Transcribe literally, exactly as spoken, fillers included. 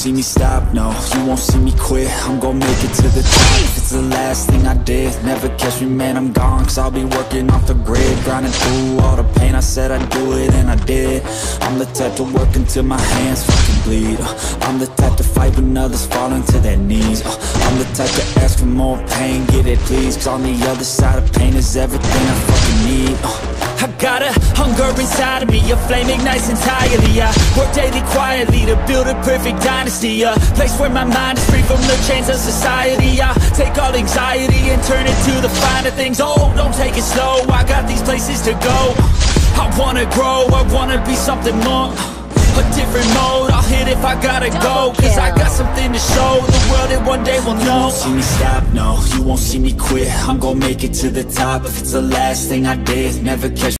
see me stop, no, you won't see me quit. I'm gon' make it to the top. If it's the last thing I did, never catch me, man, I'm gone. Cause I'll be working off the grid, grinding through all the pain. I said I'd do it and I did. I'm the type to work until my hands fucking bleed. uh, I'm the type to fight when others fall into their knees. uh, I'm the type to ask for more pain, get it please. Cause on the other side of pain is everything I fucking need. uh, I got a hunger inside of me, a flame ignites entirely. I work daily quietly to build a perfect dynasty, a place where my mind is free from the chains of society. I take all anxiety and turn it to the finer things. Oh, don't take it slow, I got these places to go. I wanna grow, I wanna be something more, a different mode, I'll hit if I gotta go. Cause I got something to show the world that one day will know. You won't see me stop, no, you won't see me quit. I'm gon' make it to the top. If it's the last thing I did, never catch